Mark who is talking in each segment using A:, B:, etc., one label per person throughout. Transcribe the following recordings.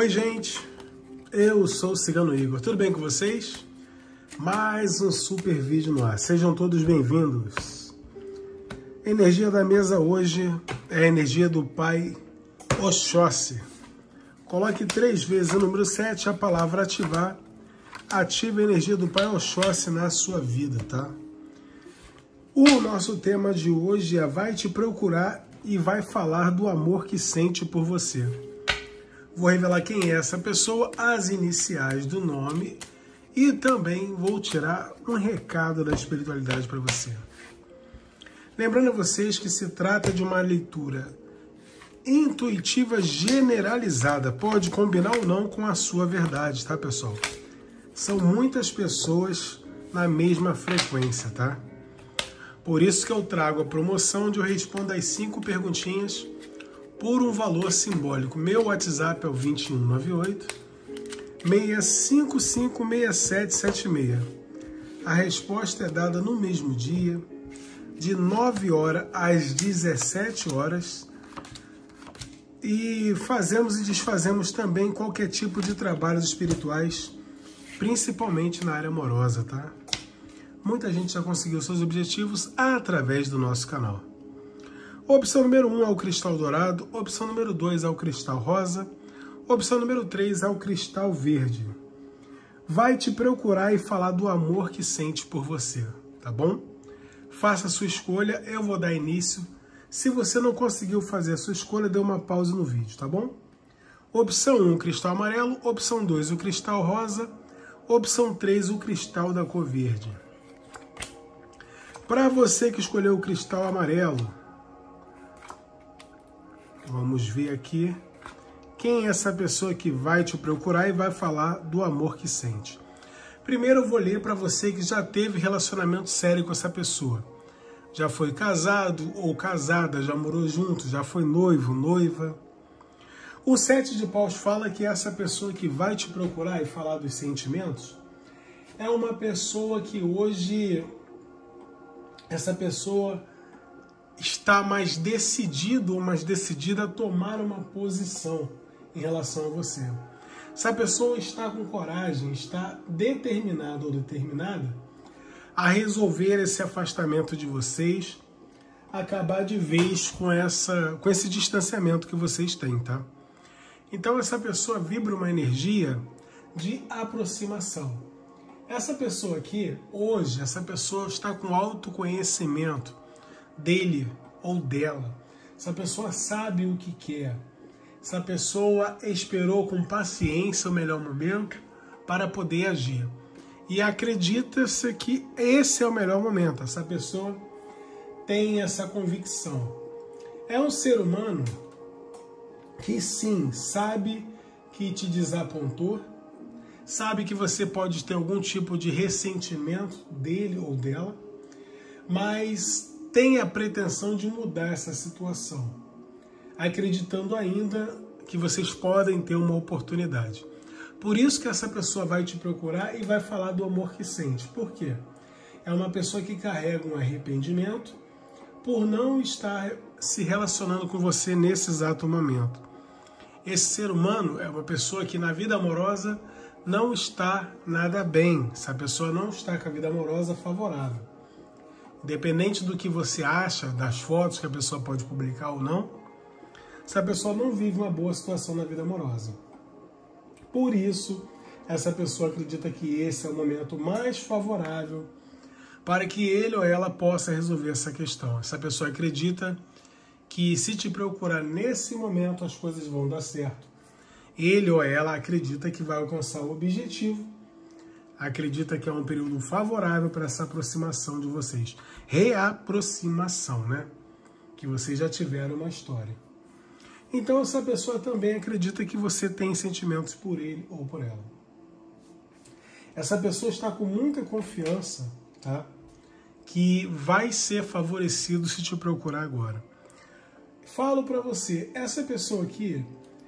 A: Oi, gente, eu sou o Cigano Igor, tudo bem com vocês? Mais um super vídeo no ar, sejam todos bem-vindos. A energia da mesa hoje é a energia do Pai Oxóssi. Coloque 3 vezes o número 7, a palavra ativar. Ative a energia do Pai Oxóssi na sua vida, tá? O nosso tema de hoje é vai te procurar e vai falar do amor que sente por você. Vou revelar quem é essa pessoa, as iniciais do nome e também vou tirar um recado da espiritualidade para você. Lembrando a vocês que se trata de uma leitura intuitiva generalizada, pode combinar ou não com a sua verdade, tá, pessoal? São muitas pessoas na mesma frequência, tá? Por isso que eu trago a promoção onde eu respondo as 5 perguntinhas por um valor simbólico. Meu WhatsApp é o 2198 6556776. A resposta é dada no mesmo dia, de 9 horas às 17 horas. E fazemos e desfazemos também qualquer tipo de trabalhos espirituais, principalmente na área amorosa, tá? Muita gente já conseguiu seus objetivos através do nosso canal. Opção número 1 é o cristal dourado, opção número 2 é o cristal rosa, opção número 3 é o cristal verde. Vai te procurar e falar do amor que sente por você, tá bom? Faça a sua escolha, eu vou dar início. Se você não conseguiu fazer a sua escolha, dê uma pausa no vídeo, tá bom? Opção 1, o cristal amarelo, opção 2, o cristal rosa, opção 3, o cristal da cor verde. Para você que escolheu o cristal amarelo, vamos ver aqui quem é essa pessoa que vai te procurar e vai falar do amor que sente. Primeiro eu vou ler para você que já teve relacionamento sério com essa pessoa. Já foi casado ou casada, já morou junto, já foi noivo, noiva. O 7 de paus fala que essa pessoa que vai te procurar e falar dos sentimentos é uma pessoa que hoje essa pessoa está mais decidido ou mais decidida a tomar uma posição em relação a você. Essa pessoa está com coragem, está determinada ou determinada a resolver esse afastamento de vocês, acabar de vez com esse distanciamento que vocês têm, tá? Então essa pessoa vibra uma energia de aproximação. Essa pessoa aqui, hoje, essa pessoa está com autoconhecimento dele ou dela. Essa pessoa sabe o que quer. Essa pessoa esperou com paciência o melhor momento para poder agir. E acredita-se que esse é o melhor momento. Essa pessoa tem essa convicção. É um ser humano que sim, sabe que te desapontou, sabe que você pode ter algum tipo de ressentimento dele ou dela, mas tem a pretensão de mudar essa situação, acreditando ainda que vocês podem ter uma oportunidade. Por isso que essa pessoa vai te procurar e vai falar do amor que sente. Por quê? É uma pessoa que carrega um arrependimento por não estar se relacionando com você nesse exato momento. Esse ser humano é uma pessoa que na vida amorosa não está nada bem. Essa pessoa não está com a vida amorosa favorável. Independente do que você acha, das fotos que a pessoa pode publicar ou não, essa pessoa não vive uma boa situação na vida amorosa. Por isso, essa pessoa acredita que esse é o momento mais favorável para que ele ou ela possa resolver essa questão. Essa pessoa acredita que se te procurar nesse momento as coisas vão dar certo. Ele ou ela acredita que vai alcançar o objetivo, acredita que é um período favorável para essa aproximação de vocês. Reaproximação, né? Que vocês já tiveram uma história. Então essa pessoa também acredita que você tem sentimentos por ele ou por ela. Essa pessoa está com muita confiança, tá? Que vai ser favorecido se te procurar agora. Falo para você, essa pessoa aqui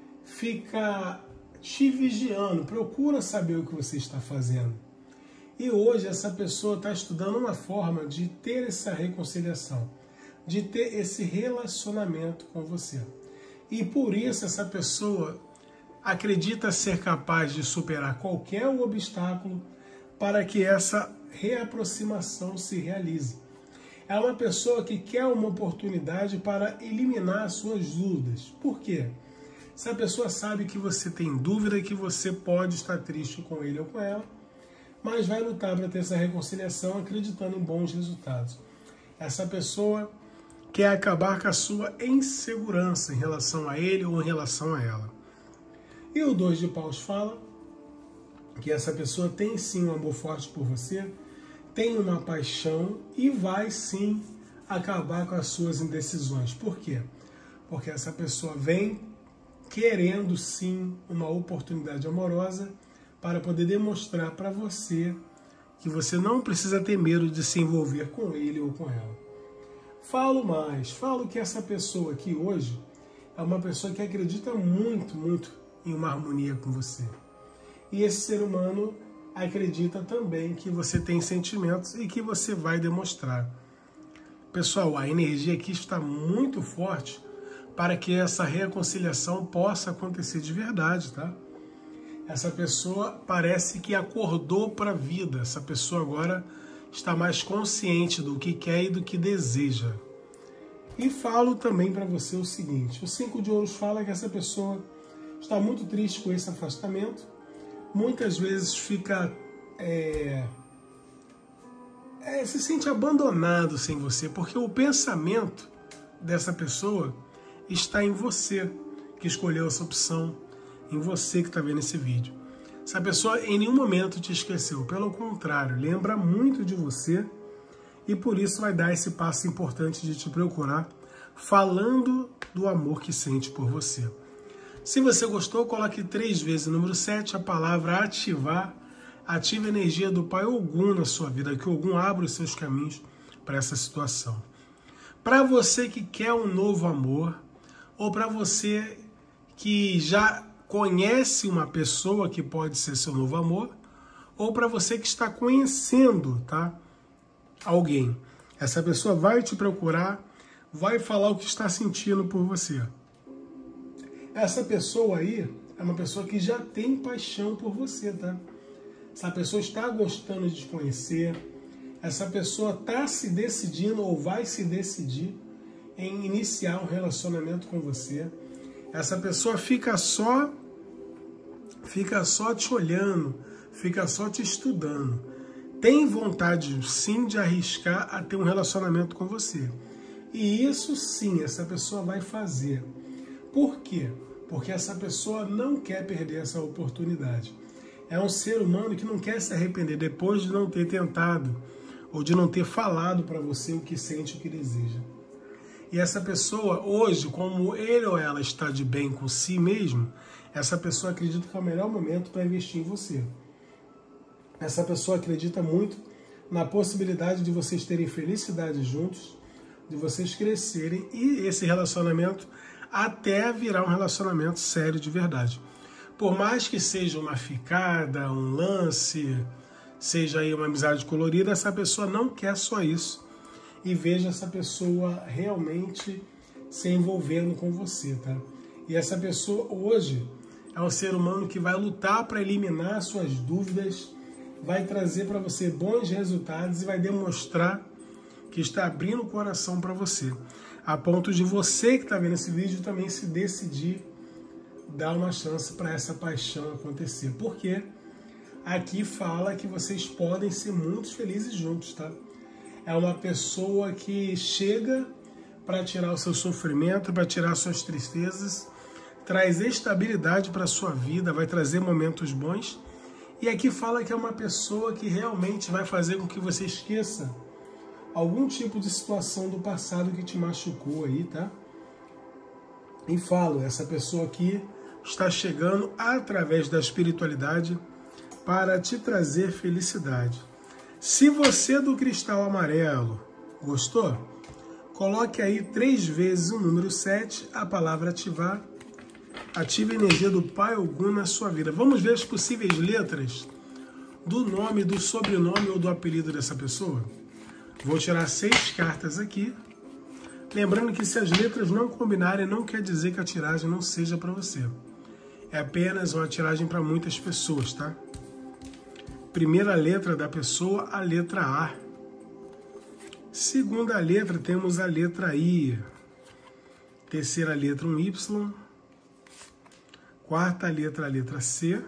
A: fica te vigiando, procura saber o que você está fazendo. E hoje essa pessoa está estudando uma forma de ter essa reconciliação, de ter esse relacionamento com você. E por isso essa pessoa acredita ser capaz de superar qualquer obstáculo para que essa reaproximação se realize. É uma pessoa que quer uma oportunidade para eliminar suas dúvidas. Por quê? Essa pessoa sabe que você tem dúvida e que você pode estar triste com ele ou com ela, mas vai lutar para ter essa reconciliação acreditando em bons resultados. Essa pessoa quer acabar com a sua insegurança em relação a ele ou em relação a ela. E o 2 de paus fala que essa pessoa tem sim um amor forte por você, tem uma paixão e vai sim acabar com as suas indecisões. Por quê? Porque essa pessoa vem querendo sim uma oportunidade amorosa para poder demonstrar para você que você não precisa ter medo de se envolver com ele ou com ela. Falo mais, falo que essa pessoa aqui hoje é uma pessoa que acredita muito, muito em uma harmonia com você. E esse ser humano acredita também que você tem sentimentos e que você vai demonstrar. Pessoal, a energia aqui está muito forte para que essa reconciliação possa acontecer de verdade, tá? Essa pessoa parece que acordou para a vida. Essa pessoa agora está mais consciente do que quer e do que deseja. E falo também para você o seguinte, o 5 de ouros fala que essa pessoa está muito triste com esse afastamento, muitas vezes fica se sente abandonado sem você, porque o pensamento dessa pessoa está em você que escolheu essa opção, em você que está vendo esse vídeo. Essa pessoa em nenhum momento te esqueceu, pelo contrário, lembra muito de você e por isso vai dar esse passo importante de te procurar, falando do amor que sente por você. Se você gostou, coloque 3 vezes o número 7, a palavra ativar. Ative a energia do Pai Ogum na sua vida, que Ogum abra os seus caminhos para essa situação. Para você que quer um novo amor, ou para você que já conhece uma pessoa que pode ser seu novo amor, ou para você que está conhecendo, tá, alguém. Essa pessoa vai te procurar, vai falar o que está sentindo por você. Essa pessoa aí é uma pessoa que já tem paixão por você, tá? Essa pessoa está gostando de te conhecer, essa pessoa está se decidindo ou vai se decidir em iniciar um relacionamento com você. Essa pessoa fica só te olhando, fica só te estudando. Tem vontade sim de arriscar a ter um relacionamento com você. E isso sim, essa pessoa vai fazer. Por quê? Porque essa pessoa não quer perder essa oportunidade. É um ser humano que não quer se arrepender depois de não ter tentado ou de não ter falado para você o que sente, o que deseja. E essa pessoa, hoje, como ele ou ela está de bem com si mesmo, essa pessoa acredita que é o melhor momento para investir em você. Essa pessoa acredita muito na possibilidade de vocês terem felicidade juntos, de vocês crescerem e esse relacionamento até virar um relacionamento sério de verdade. Por mais que seja uma ficada, um lance, seja aí uma amizade colorida, essa pessoa não quer só isso. E veja essa pessoa realmente se envolvendo com você, tá? E essa pessoa hoje é um ser humano que vai lutar para eliminar suas dúvidas, vai trazer para você bons resultados e vai demonstrar que está abrindo o coração para você. A ponto de você que está vendo esse vídeo também se decidir dar uma chance para essa paixão acontecer. Porque aqui fala que vocês podem ser muito felizes juntos, tá? É uma pessoa que chega para tirar o seu sofrimento, para tirar suas tristezas, traz estabilidade para a sua vida, vai trazer momentos bons. E aqui fala que é uma pessoa que realmente vai fazer com que você esqueça algum tipo de situação do passado que te machucou aí, tá? E falo, essa pessoa aqui está chegando através da espiritualidade para te trazer felicidade. Se você do cristal amarelo gostou, coloque aí 3 vezes o número 7, a palavra ativar. Ative a energia do Pai Ogum na sua vida. Vamos ver as possíveis letras do nome, do sobrenome ou do apelido dessa pessoa? Vou tirar 6 cartas aqui. Lembrando que se as letras não combinarem, não quer dizer que a tiragem não seja para você. É apenas uma tiragem para muitas pessoas, tá? Primeira letra da pessoa, a letra A. Segunda letra, temos a letra I. Terceira letra, um Y. Quarta letra, a letra C.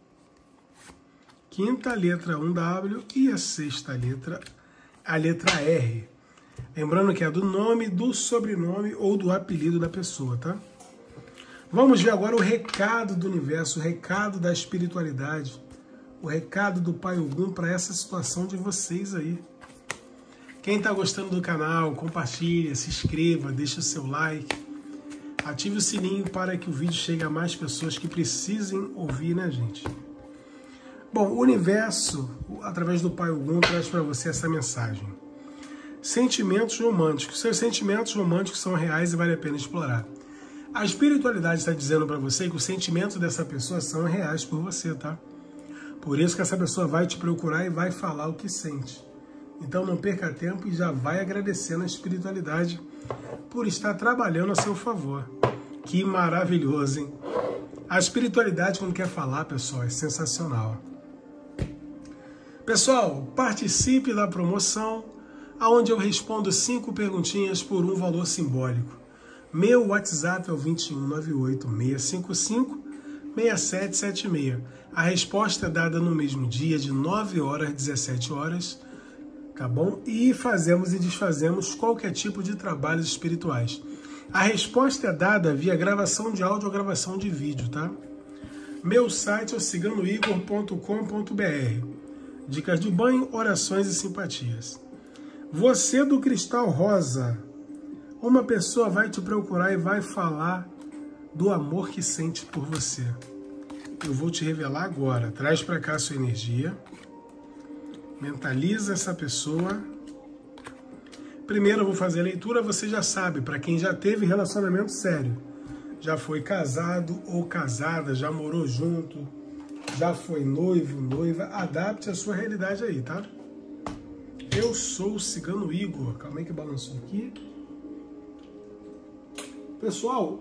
A: Quinta letra, um W. E a sexta letra, a letra R. Lembrando que é do nome, do sobrenome ou do apelido da pessoa, tá? Vamos ver agora o recado do universo, o recado da espiritualidade, o recado do Pai Ogum para essa situação de vocês aí. Quem está gostando do canal, compartilha, se inscreva, deixa o seu like, ative o sininho para que o vídeo chegue a mais pessoas que precisem ouvir, né, gente? Bom, o universo, através do Pai Ogum, traz para você essa mensagem. Sentimentos românticos. Seus sentimentos românticos são reais e vale a pena explorar. A espiritualidade está dizendo para você que os sentimentos dessa pessoa são reais por você, tá? Por isso que essa pessoa vai te procurar e vai falar o que sente. Então não perca tempo e já vai agradecendo a espiritualidade por estar trabalhando a seu favor. Que maravilhoso, hein? A espiritualidade, quando quer falar, pessoal, é sensacional. Pessoal, participe da promoção, onde eu respondo 5 perguntinhas por um valor simbólico. Meu WhatsApp é o 2198-655-6776. A resposta é dada no mesmo dia, de 9 horas às 17 horas, tá bom? E fazemos e desfazemos qualquer tipo de trabalhos espirituais. A resposta é dada via gravação de áudio ou gravação de vídeo, tá? Meu site é o ciganoigor.com.br. Dicas de banho, orações e simpatias. Você do cristal rosa, uma pessoa vai te procurar e vai falar do amor que sente por você. Eu vou te revelar agora. Traz para cá a sua energia. Mentaliza essa pessoa. Primeiro eu vou fazer a leitura, você já sabe, para quem já teve relacionamento sério, já foi casado ou casada, já morou junto, já foi noivo, noiva, adapte a sua realidade aí, tá? Eu sou o Cigano Igor. Calma aí que balançou aqui. Pessoal,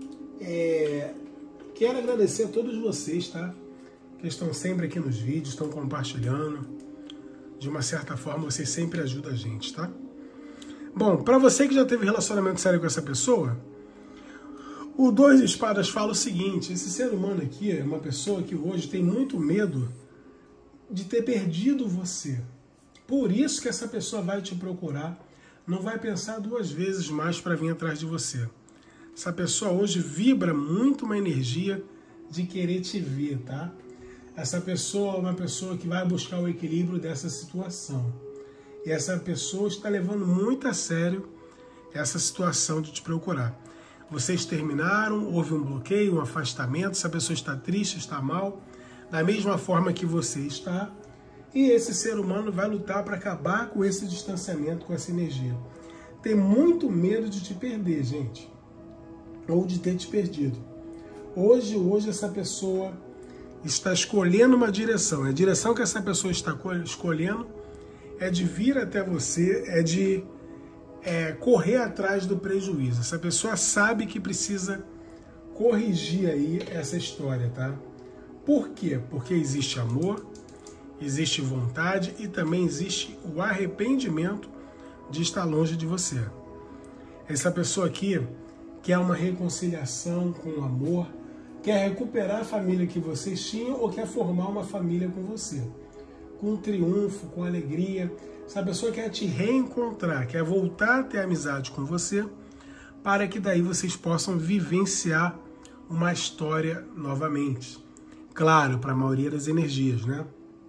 A: quero agradecer a todos vocês, tá? Que estão sempre aqui nos vídeos, estão compartilhando. De uma certa forma, vocês sempre ajudam a gente, tá? Bom, para você que já teve relacionamento sério com essa pessoa, o 2 de espadas fala o seguinte: esse ser humano aqui é uma pessoa que hoje tem muito medo de ter perdido você. Por isso que essa pessoa vai te procurar, não vai pensar 2 vezes mais para vir atrás de você. Essa pessoa hoje vibra muito uma energia de querer te ver, tá? Essa pessoa é uma pessoa que vai buscar o equilíbrio dessa situação. E essa pessoa está levando muito a sério essa situação de te procurar. Vocês terminaram, houve um bloqueio, um afastamento, essa pessoa está triste, está mal, da mesma forma que você está. E esse ser humano vai lutar para acabar com esse distanciamento, com essa energia. Tem muito medo de te perder, gente. Ou de ter te perdido. Hoje essa pessoa está escolhendo uma direção. A direção que essa pessoa está escolhendo é de vir até você, é de correr atrás do prejuízo. Essa pessoa sabe que precisa corrigir aí essa história, tá? Por quê? Porque existe amor, existe vontade e também existe o arrependimento de estar longe de você. Essa pessoa aqui quer uma reconciliação com o amor, quer recuperar a família que vocês tinham ou quer formar uma família com você. Com triunfo, com alegria. Essa pessoa quer te reencontrar, quer voltar a ter amizade com você, para que daí vocês possam vivenciar uma história novamente. Claro, para a maioria das energias, né?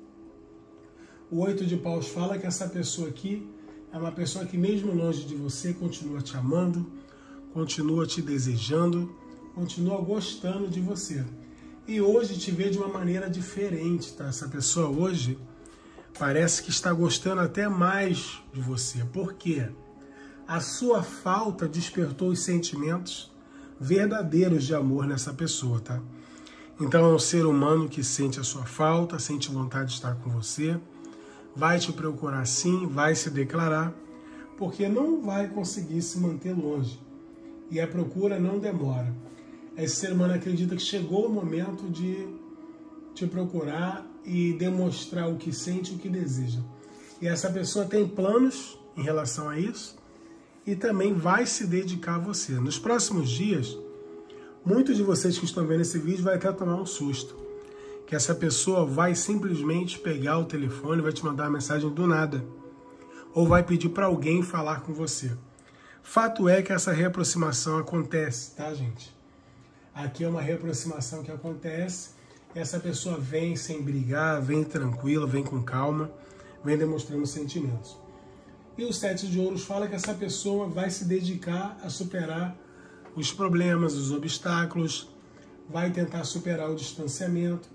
A: O 8 de paus fala que essa pessoa aqui é uma pessoa que mesmo longe de você continua te amando, continua te desejando, continua gostando de você. E hoje te vê de uma maneira diferente, tá? Essa pessoa hoje parece que está gostando até mais de você. Por quê? A sua falta despertou os sentimentos verdadeiros de amor nessa pessoa, tá? Então é um ser humano que sente a sua falta, sente vontade de estar com você, vai te procurar sim, vai se declarar, porque não vai conseguir se manter longe. E a procura não demora. Esse ser humano acredita que chegou o momento de te procurar e demonstrar o que sente e o que deseja. E essa pessoa tem planos em relação a isso e também vai se dedicar a você. Nos próximos dias, muitos de vocês que estão vendo esse vídeo vai até tomar um susto. Que essa pessoa vai simplesmente pegar o telefone, vai te mandar uma mensagem do nada. Ou vai pedir para alguém falar com você. Fato é que essa reaproximação acontece, tá, gente? Aqui é uma reaproximação que acontece. Essa pessoa vem sem brigar, vem tranquila, vem com calma, vem demonstrando sentimentos. E o 7 de ouros fala que essa pessoa vai se dedicar a superar os problemas, os obstáculos, vai tentar superar o distanciamento,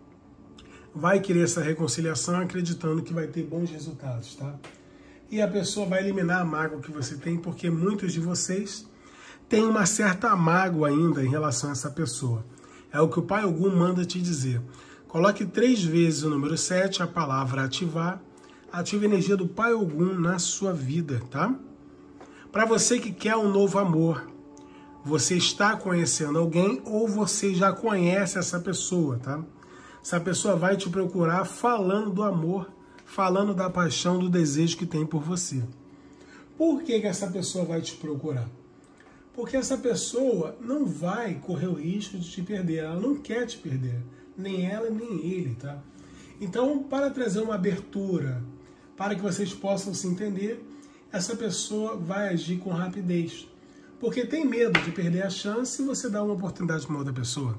A: vai querer essa reconciliação acreditando que vai ter bons resultados, tá? E a pessoa vai eliminar a mágoa que você tem, porque muitos de vocês têm uma certa mágoa ainda em relação a essa pessoa. É o que o Pai Ogum manda te dizer. Coloque 3 vezes o número 7, a palavra ativar. Ative a energia do Pai Ogum na sua vida, tá? Para você que quer um novo amor, você está conhecendo alguém ou você já conhece essa pessoa, tá? Essa pessoa vai te procurar falando do amor, falando da paixão, do desejo que tem por você. Por que essa pessoa vai te procurar? Porque essa pessoa não vai correr o risco de te perder, ela não quer te perder, nem ela nem ele, tá? Então, para trazer uma abertura, para que vocês possam se entender, essa pessoa vai agir com rapidez, porque tem medo de perder a chance e você dá uma oportunidade para uma outra pessoa.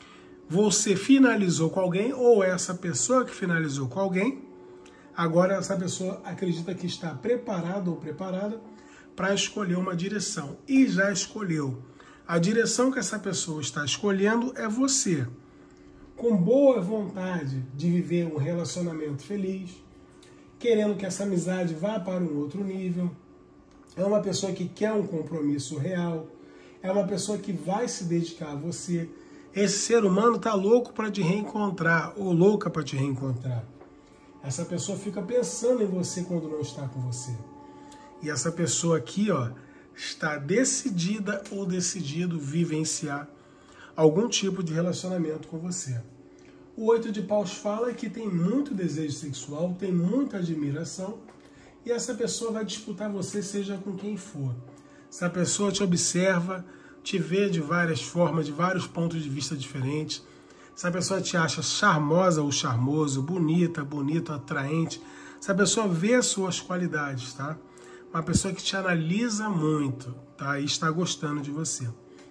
A: Você finalizou com alguém, ou essa pessoa que finalizou com alguém, agora essa pessoa acredita que está preparado ou preparada para escolher uma direção. E já escolheu. A direção que essa pessoa está escolhendo é você. Com boa vontade de viver um relacionamento feliz, querendo que essa amizade vá para um outro nível. É uma pessoa que quer um compromisso real. É uma pessoa que vai se dedicar a você. Esse ser humano está louco para te reencontrar, ou louca para te reencontrar. Essa pessoa fica pensando em você quando não está com você. E essa pessoa aqui, ó, está decidida ou decidido vivenciar algum tipo de relacionamento com você. O 8 de paus fala que tem muito desejo sexual, tem muita admiração, e essa pessoa vai disputar você, seja com quem for. Essa pessoa te observa, te vê de várias formas, de vários pontos de vista diferentes. Essa pessoa te acha charmosa ou charmoso, bonita, bonito, atraente. Essa pessoa vê as suas qualidades, tá? Uma pessoa que te analisa muito, tá? E está gostando de você.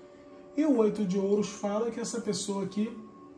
A: E o 8 de ouros fala que essa pessoa aqui,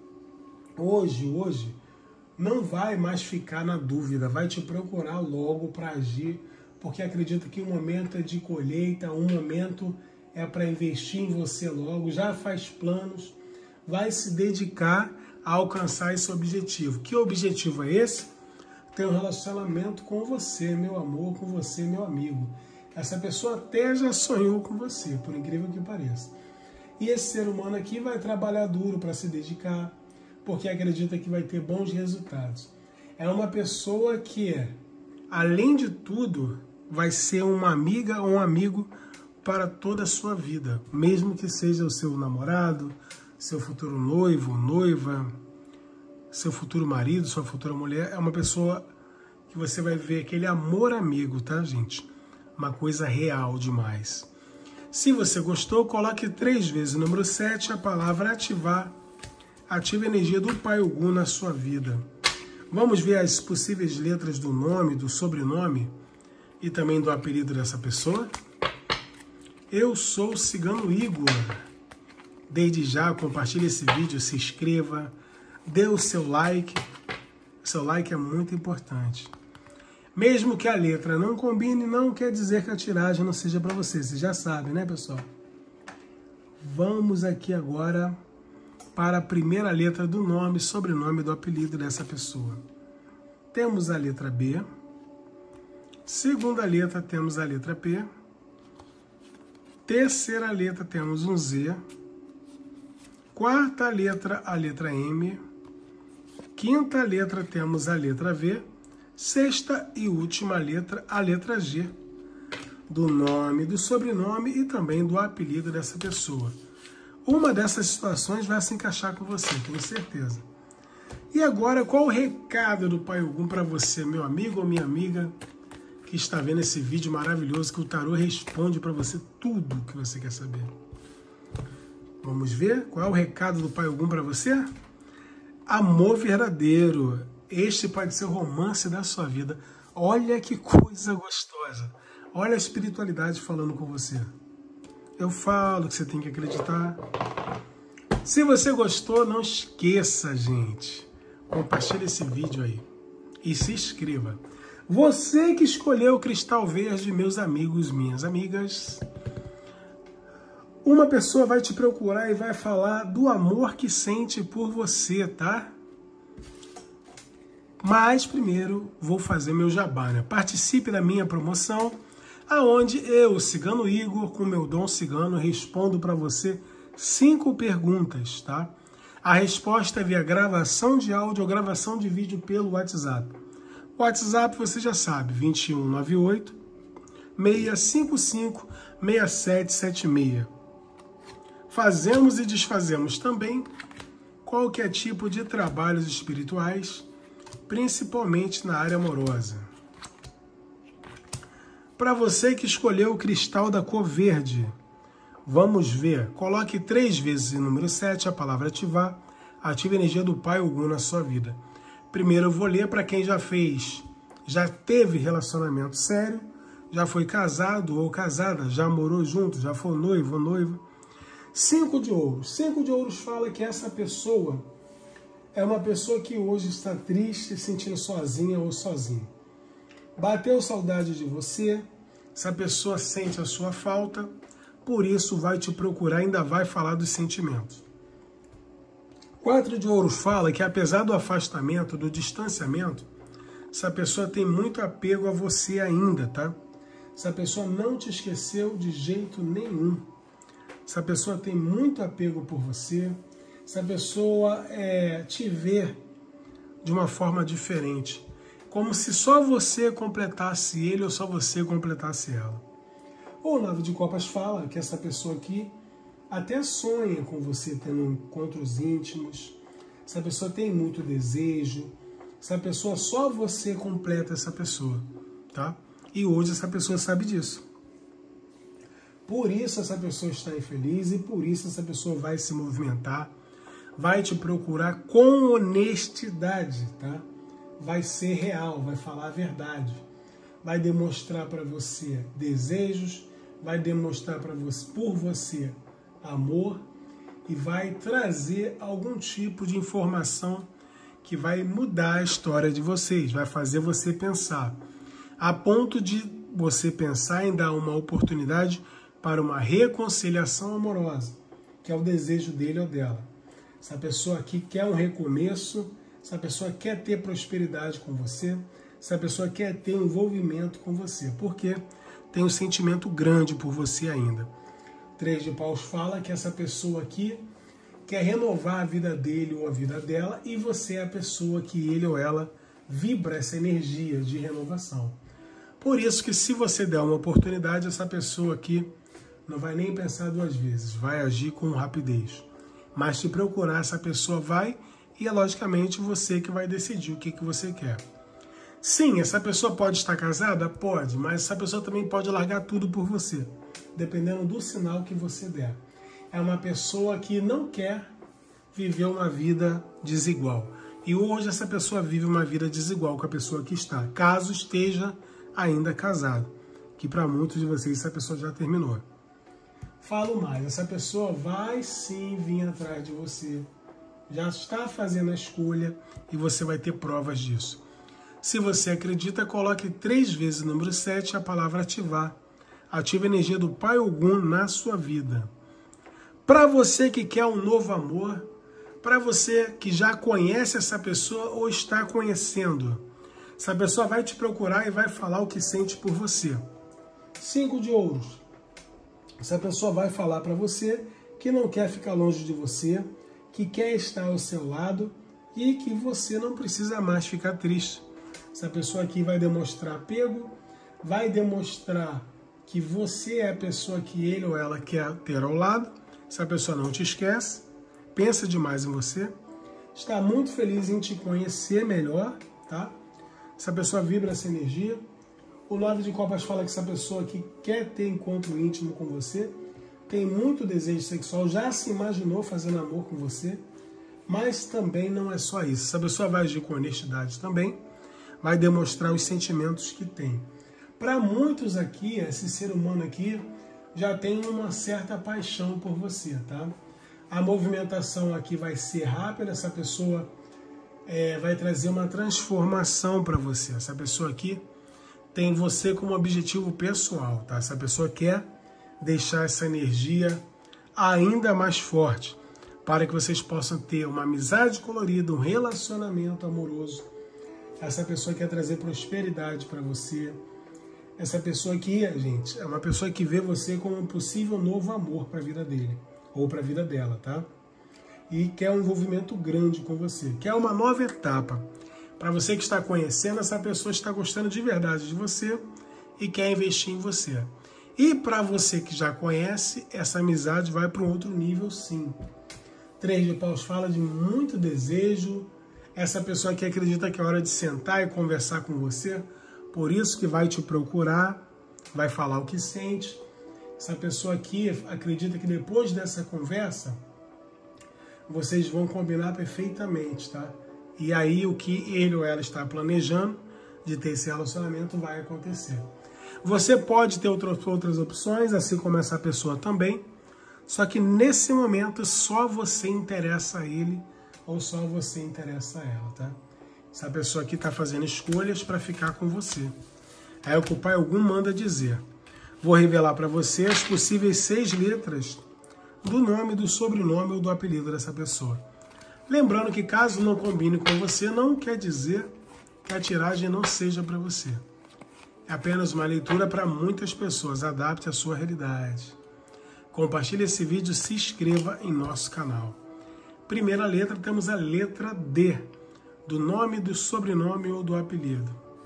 A: hoje, não vai mais ficar na dúvida, vai te procurar logo para agir, porque acredita que o momento é de colheita, um momento é para investir em você logo, já faz planos, vai se dedicar a alcançar esse objetivo. Que objetivo é esse? Ter um relacionamento com você, meu amor, com você, meu amigo. Essa pessoa até já sonhou com você, por incrível que pareça. E esse ser humano aqui vai trabalhar duro para se dedicar, porque acredita que vai ter bons resultados. É uma pessoa que, além de tudo, vai ser uma amiga ou um amigo para toda a sua vida, mesmo que seja o seu namorado, seu futuro noivo, noiva, seu futuro marido, sua futura mulher. É uma pessoa que você vai ver aquele amor amigo, tá, gente? Uma coisa real demais. Se você gostou, coloque 3 vezes o número 7, a palavra ativar. Ative a energia do Pai Ogum na sua vida. Vamos ver as possíveis letras do nome, do sobrenome e também do apelido dessa pessoa. Eu sou o Cigano Igor. Desde já, compartilhe esse vídeo, se inscreva, dê o seu like. Seu like é muito importante. Mesmo que a letra não combine, não quer dizer que a tiragem não seja para você. Você já sabe, né, pessoal? Vamos aqui agora para a primeira letra do nome, sobrenome do apelido dessa pessoa. Temos a letra B. Segunda letra temos a letra P. Terceira letra temos um Z. Quarta letra, a letra M. Quinta letra temos a letra V. Sexta e última letra, a letra G. Do nome, do sobrenome e também do apelido dessa pessoa. Uma dessas situações vai se encaixar com você, tenho certeza. E agora, qual o recado do Pai Ogum para você, meu amigo ou minha amiga, que está vendo esse vídeo maravilhoso que o tarô responde para você tudo o que você quer saber? Vamos ver qual é o recado do Pai Ogum para você? Amor verdadeiro. Este pode ser o romance da sua vida. Olha que coisa gostosa. Olha a espiritualidade falando com você. Eu falo que você tem que acreditar. Se você gostou, não esqueça, gente. Compartilhe esse vídeo aí. E se inscreva. Você que escolheu o cristal verde, meus amigos, minhas amigas. Uma pessoa vai te procurar e vai falar do amor que sente por você, tá? Mas primeiro vou fazer meu jabá, né? Participe da minha promoção, aonde eu, Cigano Igor, com meu dom cigano, respondo para você 5 perguntas, tá? A resposta é via gravação de áudio ou gravação de vídeo pelo WhatsApp. O WhatsApp você já sabe, 2198 655 6776. Fazemos e desfazemos também qualquer tipo de trabalhos espirituais, principalmente na área amorosa. Para você que escolheu o cristal da cor verde, vamos ver. Coloque 3 vezes o número 7, a palavra ativar. Ative a energia do Pai Ogum na sua vida. Primeiro eu vou ler para quem já teve relacionamento sério, já foi casado ou casada, já morou junto, já foi noivo ou noiva. 5 de ouros. 5 de ouros fala que essa pessoa é uma pessoa que hoje está triste, se sentindo sozinha ou sozinho. Bateu saudade de você, essa pessoa sente a sua falta, por isso vai te procurar e ainda vai falar dos sentimentos. 4 de ouros fala que apesar do afastamento, do distanciamento, essa pessoa tem muito apego a você ainda, tá? Essa pessoa não te esqueceu de jeito nenhum. Essa pessoa tem muito apego por você. Essa pessoa te vê de uma forma diferente. Como se só você completasse ele ou só você completasse ela. O 9 de copas fala que essa pessoa aqui até sonha com você tendo encontros íntimos. Essa pessoa tem muito desejo. Essa pessoa, só você completa essa pessoa, tá? E hoje essa pessoa sabe disso. Por isso essa pessoa está infeliz e por isso essa pessoa vai se movimentar, vai te procurar com honestidade, tá? Vai ser real, vai falar a verdade, vai demonstrar para você desejos, vai demonstrar para você, por você, amor e vai trazer algum tipo de informação que vai mudar a história de vocês, vai fazer você pensar, a ponto de você pensar em dar uma oportunidade para uma reconciliação amorosa, que é o desejo dele ou dela. Essa pessoa aqui quer um recomeço, essa pessoa quer ter prosperidade com você, essa pessoa quer ter um envolvimento com você, porque tem um sentimento grande por você ainda. 3 de paus fala que essa pessoa aqui quer renovar a vida dele ou a vida dela e você é a pessoa que ele ou ela vibra essa energia de renovação. Por isso que se você der uma oportunidade, essa pessoa aqui não vai nem pensar 2 vezes, vai agir com rapidez. Mas te procurar, essa pessoa vai e é logicamente você que vai decidir o que você quer. Sim, essa pessoa pode estar casada? Pode, mas essa pessoa também pode largar tudo por você, dependendo do sinal que você der. É uma pessoa que não quer viver uma vida desigual. E hoje essa pessoa vive uma vida desigual com a pessoa que está, caso esteja ainda casado, que para muitos de vocês essa pessoa já terminou. Falo mais, essa pessoa vai sim vir atrás de você, já está fazendo a escolha e você vai ter provas disso. Se você acredita, coloque 3 vezes o número 7, a palavra ativar. Ative a energia do Pai Ogum na sua vida. Para você que quer um novo amor, para você que já conhece essa pessoa ou está conhecendo, essa pessoa vai te procurar e vai falar o que sente por você. 5 de ouros. Essa pessoa vai falar para você que não quer ficar longe de você, que quer estar ao seu lado e que você não precisa mais ficar triste. Essa pessoa aqui vai demonstrar apego, vai demonstrar que você é a pessoa que ele ou ela quer ter ao lado. Essa pessoa não te esquece, pensa demais em você, está muito feliz em te conhecer melhor, tá? Essa pessoa vibra essa energia. O 9 de copas fala que essa pessoa aqui quer ter encontro íntimo com você, tem muito desejo sexual, já se imaginou fazendo amor com você, mas também não é só isso. Essa pessoa vai agir com honestidade também, vai demonstrar os sentimentos que tem. Para muitos aqui, esse ser humano aqui já tem uma certa paixão por você, tá? A movimentação aqui vai ser rápida, essa pessoa vai trazer uma transformação para você. Essa pessoa aqui tem você como objetivo pessoal, tá? Essa pessoa quer deixar essa energia ainda mais forte, para que vocês possam ter uma amizade colorida, um relacionamento amoroso. Essa pessoa quer trazer prosperidade para você. Essa pessoa aqui, gente, é uma pessoa que vê você como um possível novo amor para a vida dele, ou para a vida dela, tá? E quer um envolvimento grande com você, quer uma nova etapa. Para você que está conhecendo, essa pessoa está gostando de verdade de você e quer investir em você. E para você que já conhece, essa amizade vai para um outro nível, sim. 3 de paus fala de muito desejo. Essa pessoa que acredita que é hora de sentar e conversar com você, por isso que vai te procurar, vai falar o que sente. Essa pessoa aqui acredita que depois dessa conversa, vocês vão combinar perfeitamente, tá? E aí o que ele ou ela está planejando de ter esse relacionamento vai acontecer. Você pode ter outras opções, assim como essa pessoa também, só que nesse momento só você interessa a ele ou só você interessa a ela, tá? Essa pessoa aqui está fazendo escolhas para ficar com você. É o que o Pai Ogum manda dizer. Vou revelar para você as possíveis 6 letras do nome, do sobrenome ou do apelido dessa pessoa. Lembrando que caso não combine com você, não quer dizer que a tiragem não seja para você. É apenas uma leitura para muitas pessoas. Adapte a sua realidade. Compartilhe esse vídeo, se inscreva em nosso canal. Primeira letra, temos a letra D, do nome, do sobrenome ou do apelido.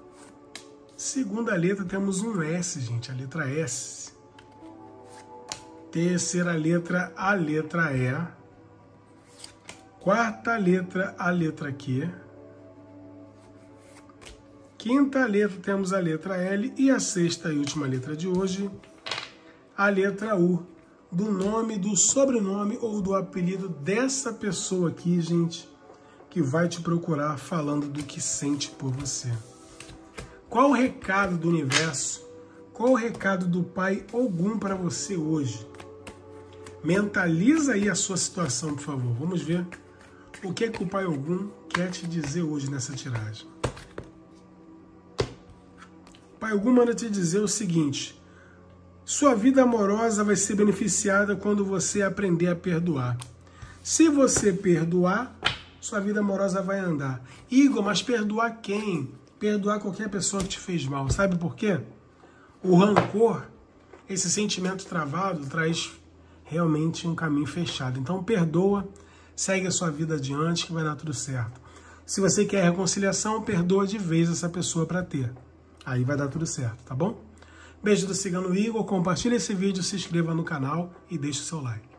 A: Segunda letra, temos um S, gente, a letra S. Terceira letra, a letra E. Quarta letra, a letra Q. Quinta letra, temos a letra L. E a sexta e última letra de hoje, a letra U, do nome, do sobrenome ou do apelido dessa pessoa aqui, gente, que vai te procurar falando do que sente por você. Qual o recado do universo? Qual o recado do Pai Ogum para você hoje? Mentaliza aí a sua situação, por favor. Vamos ver o que o Pai Ogum quer te dizer hoje nessa tiragem. O Pai Ogum manda te dizer o seguinte: sua vida amorosa vai ser beneficiada quando você aprender a perdoar. Se você perdoar, sua vida amorosa vai andar. Igor, mas perdoar quem? Perdoar qualquer pessoa que te fez mal. Sabe por quê? O rancor, esse sentimento travado, traz realmente um caminho fechado. Então perdoa, segue a sua vida adiante que vai dar tudo certo. Se você quer reconciliação, perdoa de vez essa pessoa para ter. Aí vai dar tudo certo, tá bom? Beijo do Cigano Igor, compartilhe esse vídeo, se inscreva no canal e deixe o seu like.